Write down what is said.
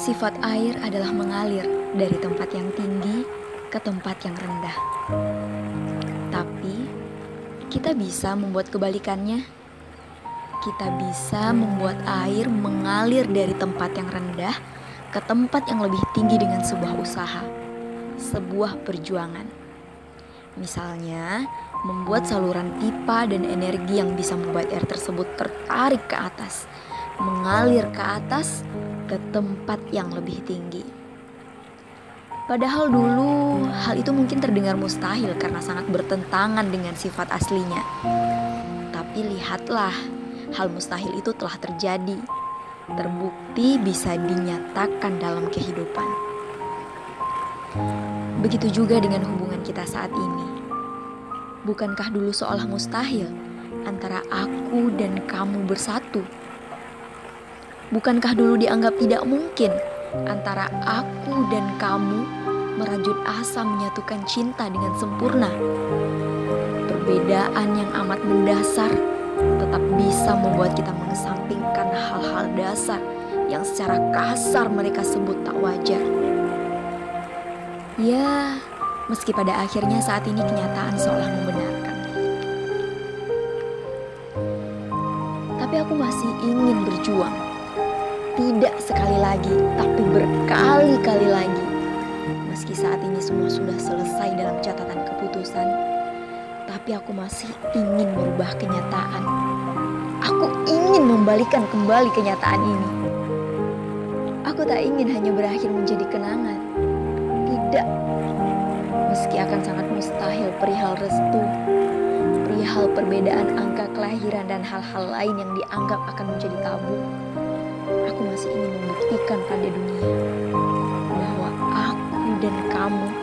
Sifat air adalah mengalir dari tempat yang tinggi ke tempat yang rendah. Tapi, kita bisa membuat kebalikannya. Kita bisa membuat air mengalir dari tempat yang rendah ke tempat yang lebih tinggi dengan sebuah usaha, sebuah perjuangan. Misalnya, membuat saluran pipa dan energi yang bisa membuat air tersebut tertarik ke atas, mengalir ke atas ke tempat yang lebih tinggi. Padahal dulu hal itu mungkin terdengar mustahil karena sangat bertentangan dengan sifat aslinya. Tapi lihatlah, hal mustahil itu telah terjadi. Terbukti bisa dinyatakan dalam kehidupan. Begitu juga dengan hubungan kita saat ini. Bukankah dulu seolah mustahil antara aku dan kamu bersatu? Bukankah dulu dianggap tidak mungkin antara aku dan kamu merajut asa menyatukan cinta dengan sempurna? Perbedaan yang amat mendasar tetap bisa membuat kita mengesampingkan hal-hal dasar yang secara kasar mereka sebut tak wajar. Ya, meski pada akhirnya saat ini kenyataan seolah membenarkan. Tapi aku masih ingin berjuang. Tidak sekali lagi, tapi berkali-kali lagi. Meski saat ini semua sudah selesai dalam catatan keputusan, tapi aku masih ingin merubah kenyataan. Aku ingin membalikan kembali kenyataan ini. Aku tak ingin hanya berakhir menjadi kenangan. Tidak. Meski akan sangat mustahil perihal restu, perihal perbedaan angka kelahiran dan hal-hal lain yang dianggap akan menjadi tabu, aku masih ingin membuktikan pada dunia bahwa aku dan kamu